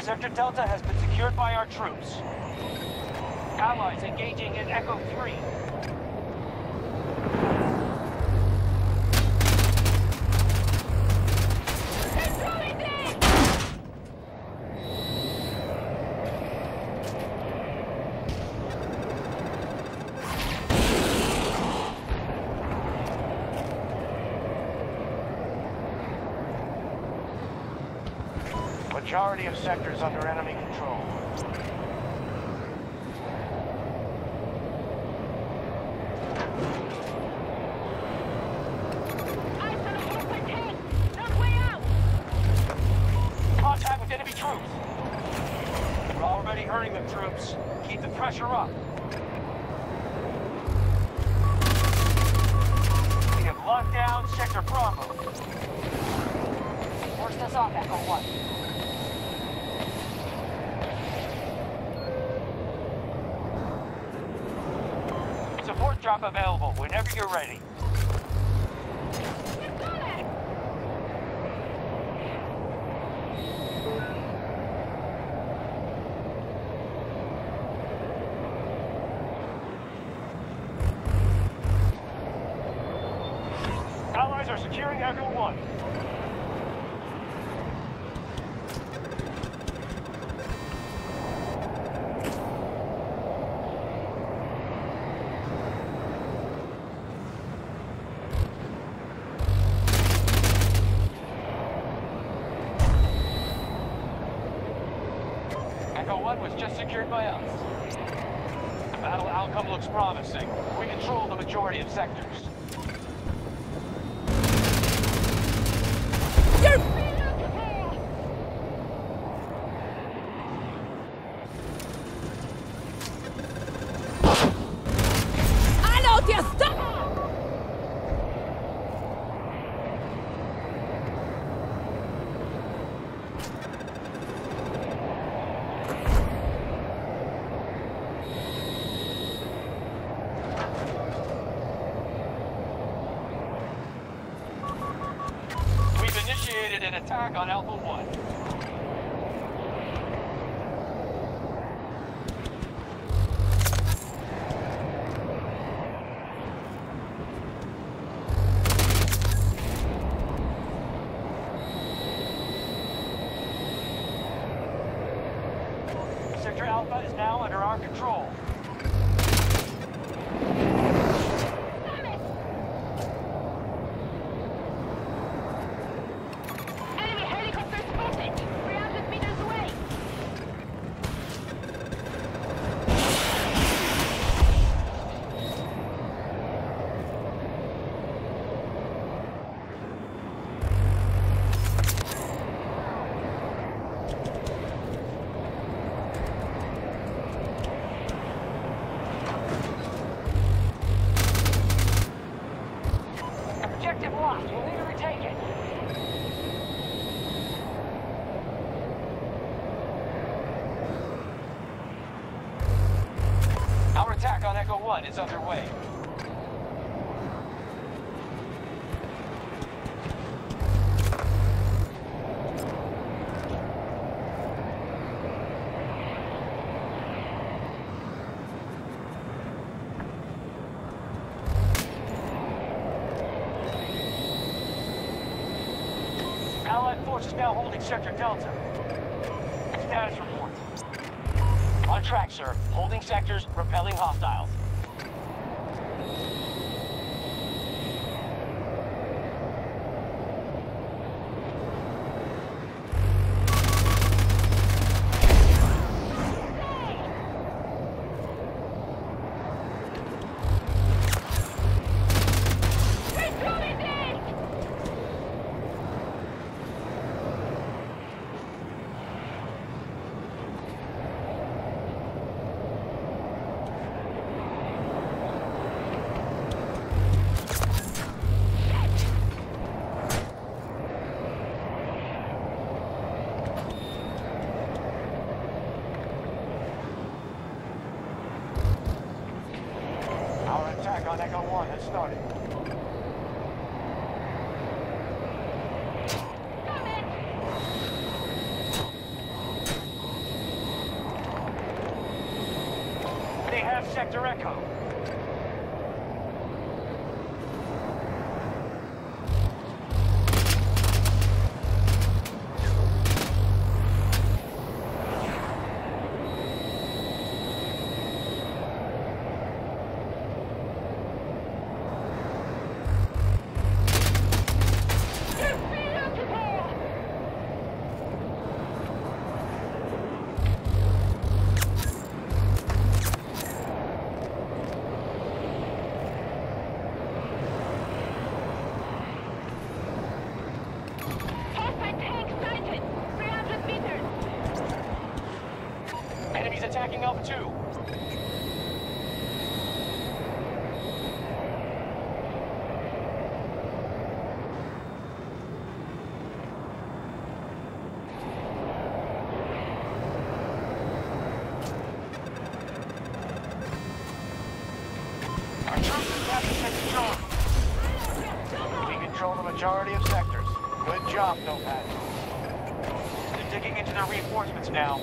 Sector Delta has been secured by our troops. Allies engaging in Echo 3. Majority of sectors under enemy control. Contact with enemy troops. We're already hurting the troops. Keep the pressure up. We have locked down Sector Bravo. Force this off, Echo 1. Support drop available whenever you're ready. Allies are securing Echo 1. Echo 1 was just secured by us. The battle outcome looks promising. We control the majority of sectors. Initiated an attack on Alpha 1. Sector Alpha is now under our control. Objective lost. We'll need to retake it. Our attack on Echo 1 is underway. Allied forces now holding Sector Delta. Status report. On track, sir. Holding sectors, repelling hostiles. Attack on Echo 1 has started. Sector Echo. Enemies attacking Alpha 2. Our troops have captured Sector Charlie. We control the majority of sectors. Good job, Nomad. They're digging into their reinforcements now.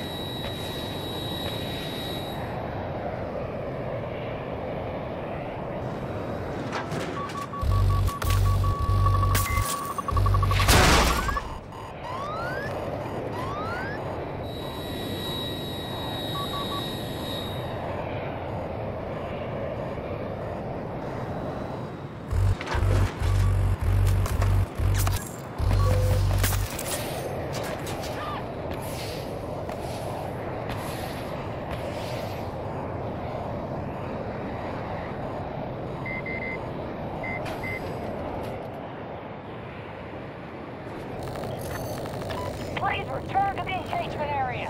Please return to the engagement area.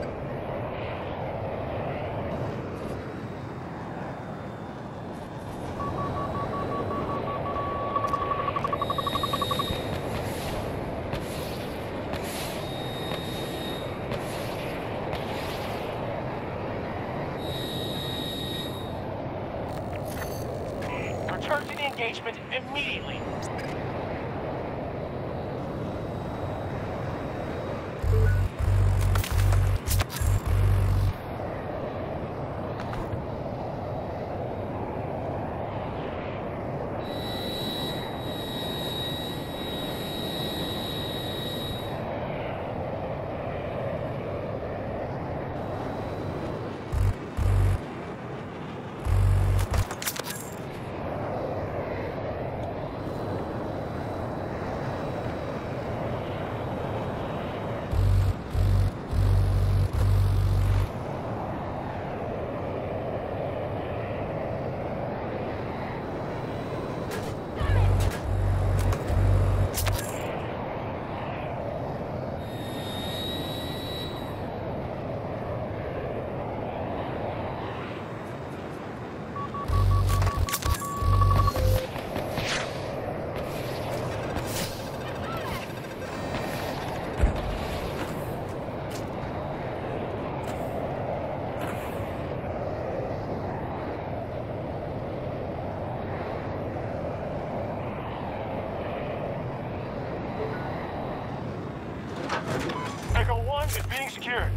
Return to the engagement immediately. Echo 1 is being secured.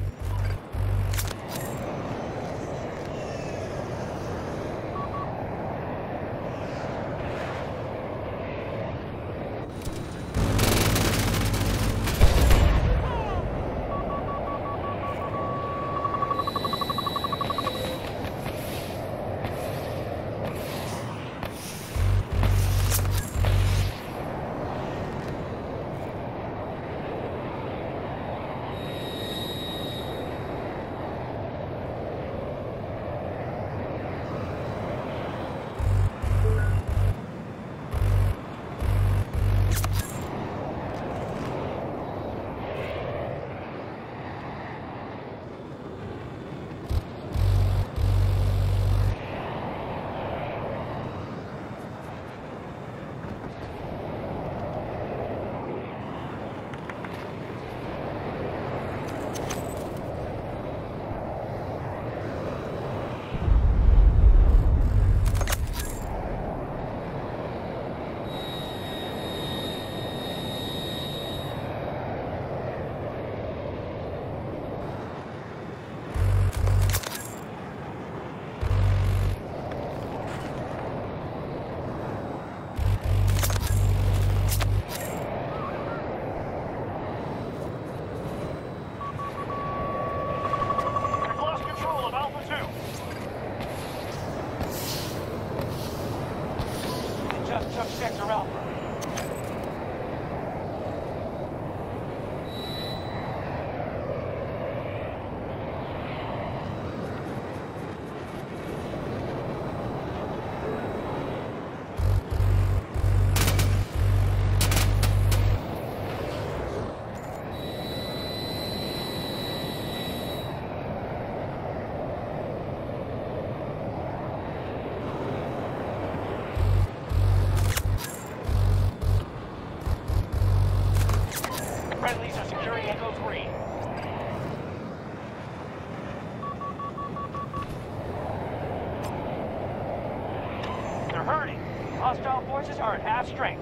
forces are at half strength.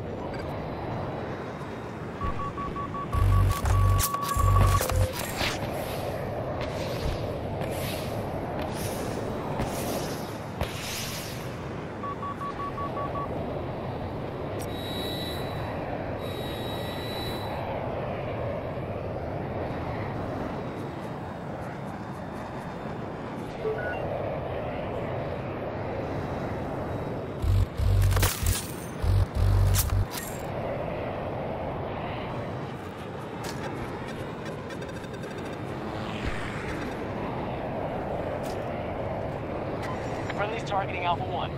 Friendly's targeting Alpha 1.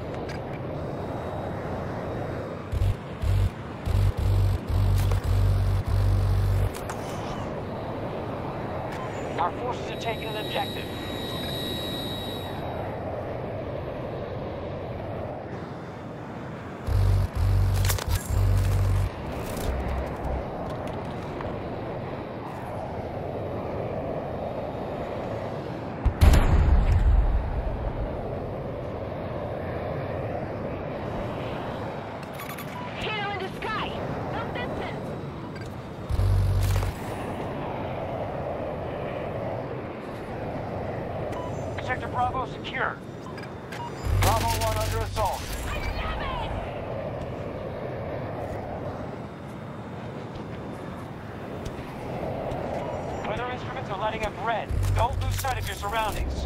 Our forces have taken an objective. Sector Bravo secure. Bravo 1 under assault. Weather instruments are lighting up red. Don't lose sight of your surroundings.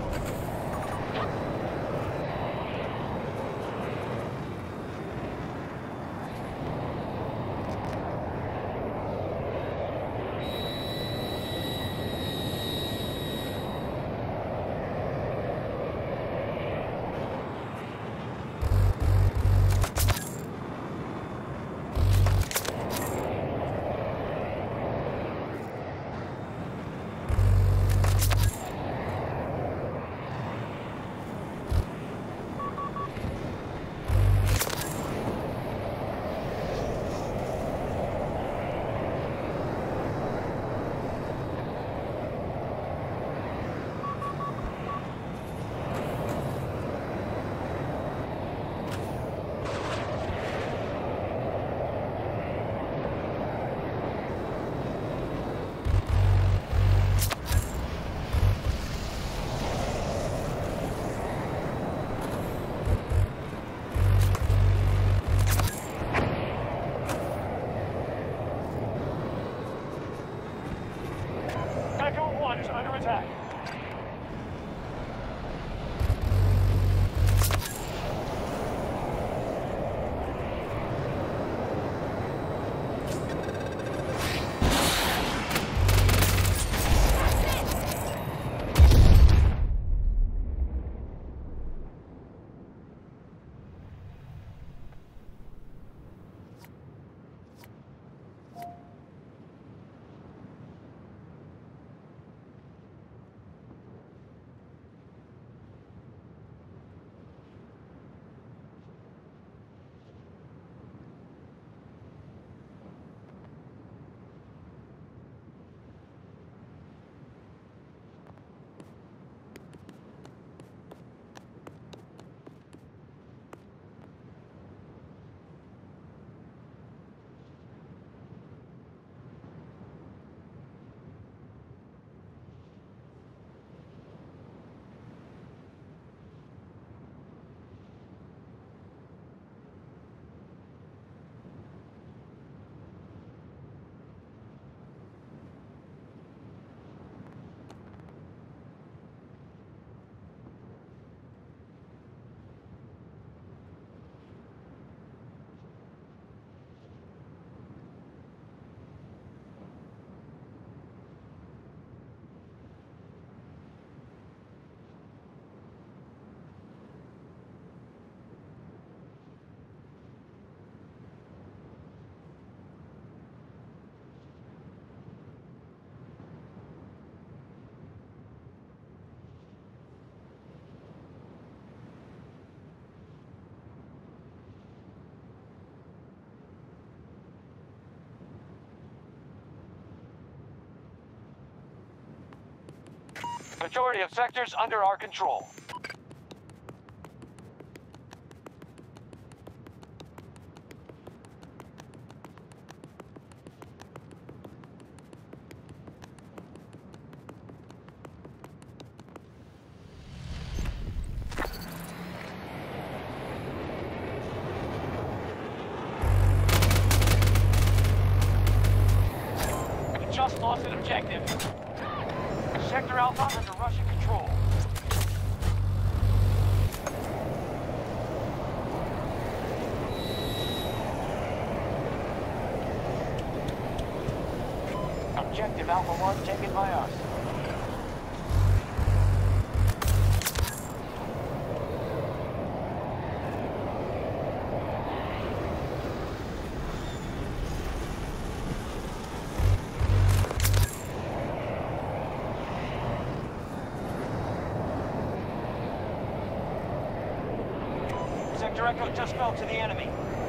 Sector 1 is under attack. Majority of sectors under our control. Lost an objective. Sector Alpha under Russian control. Objective Alpha 1 taken by us. Sector Echo just fell to the enemy.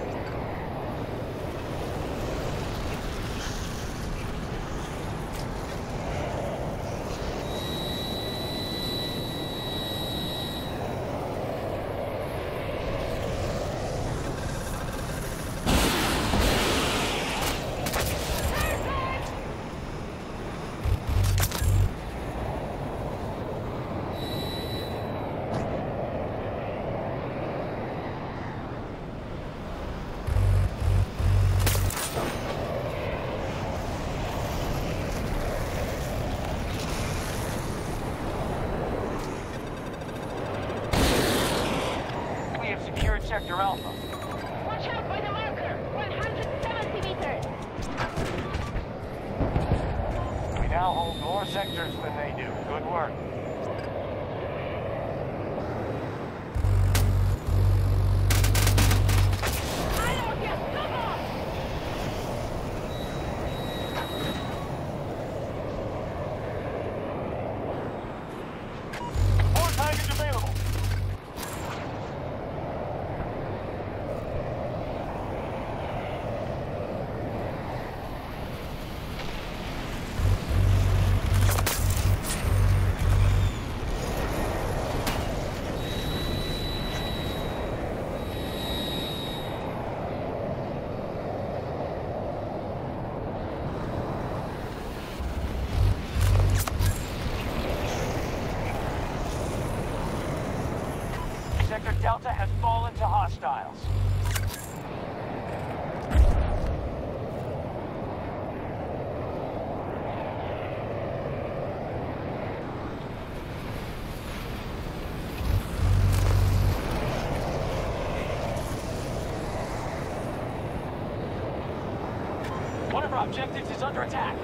Sector Alpha. Watch out by the marker! 170 meters! We now hold more sectors than they do. Good work. More package available. Sector Delta has fallen to hostiles. One of our objectives is under attack.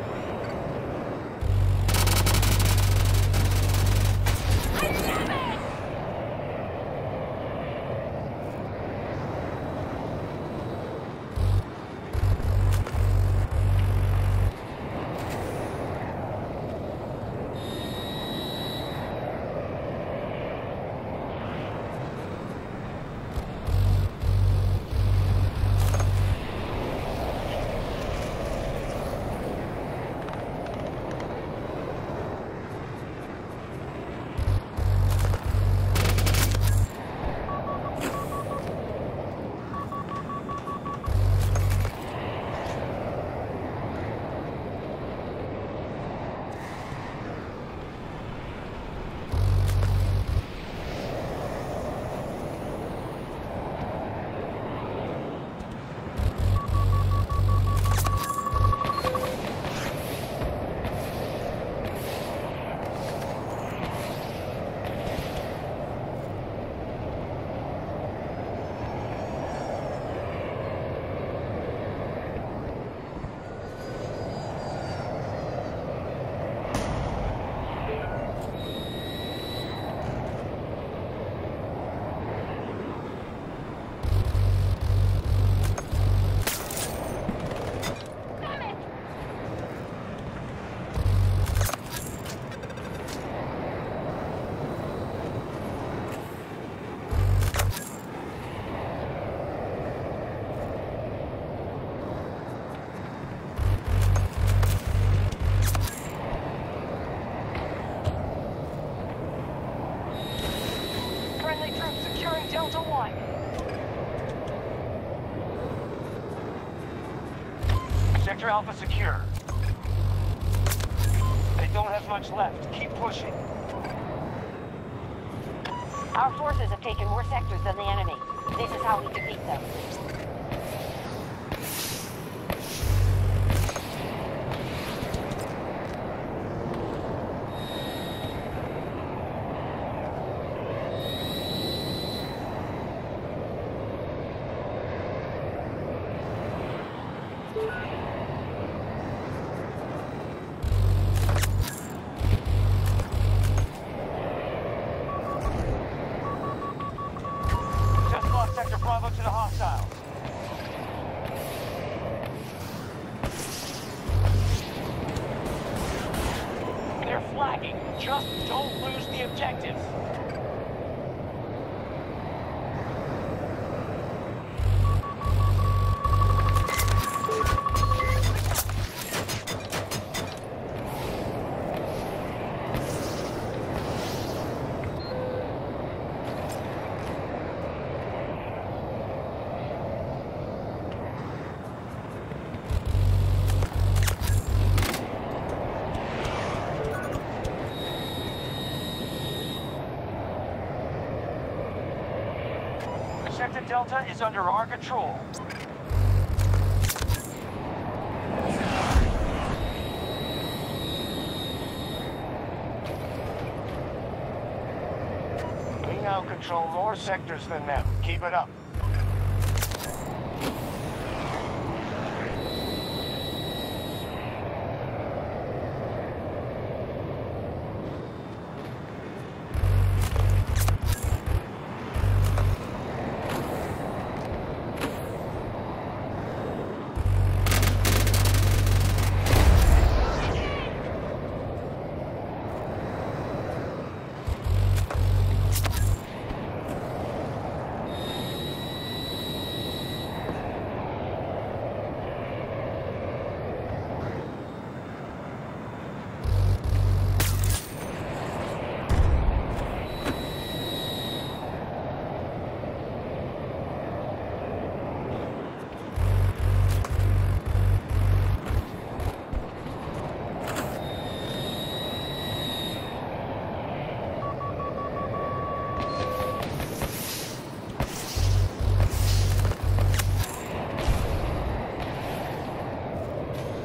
Delta 1. Sector Alpha secure. They don't have much left. Keep pushing. Our forces have taken more sectors than the enemy. This is how we defeat them. Just lost Sector Bravo to the hostiles. They're flagging. Just don't lose the objectives. Sector Delta is under our control. We now control more sectors than them. Keep it up.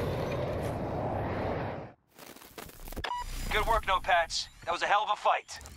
Good work, Notepads. That was a hell of a fight.